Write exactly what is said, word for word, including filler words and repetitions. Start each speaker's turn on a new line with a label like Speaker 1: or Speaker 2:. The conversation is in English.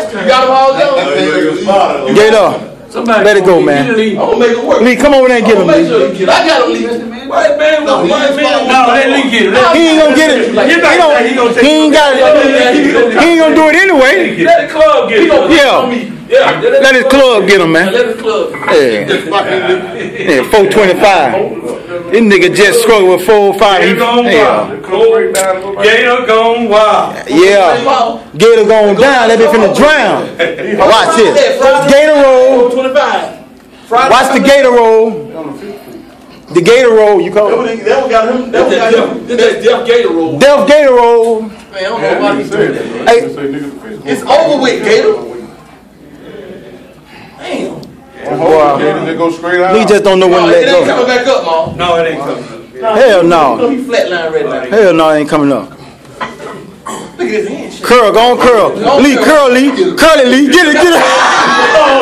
Speaker 1: got him all done.
Speaker 2: Gator.
Speaker 3: Somebody
Speaker 2: let it go, man.
Speaker 1: I'm gonna make it work.
Speaker 2: Lee, come over there and get him, Lee.
Speaker 1: Sure I got him, Lee.
Speaker 3: White man, no, white man. No, let Lee get it.
Speaker 2: He ain't gonna get it. He, don't, he ain't got it. He ain't gonna do it anyway.
Speaker 3: Let the club get it.
Speaker 2: Yeah.
Speaker 3: Yeah.
Speaker 2: Let his club get him, man.
Speaker 1: Let his club.
Speaker 2: Yeah. Yeah, four twenty-five. This nigga just struggled with four five.
Speaker 3: Gator gone wild. Gator gone wild.
Speaker 2: Yeah. Gator gone down. That bitch finna drown. Watch this. Gator roll. Watch the Gator roll. The Gator roll. You call it?
Speaker 1: That one got him. That one got him. This is Death Gator roll.
Speaker 2: Death Gator roll.
Speaker 1: Man, I don't know why he's doing that.
Speaker 2: Hey,
Speaker 1: it's over with, Gator. Damn.
Speaker 2: Wow. He just don't know when to let go.
Speaker 1: It ain't coming back up, Mom.
Speaker 3: No, it ain't coming up.
Speaker 2: Hell no.
Speaker 1: No, he flatline red line.
Speaker 2: Hell no, it ain't coming up.
Speaker 1: Look at his hand.
Speaker 2: Curl, go on curl. Lee, curl, Lee. Curl it, Lee. Get it, get it.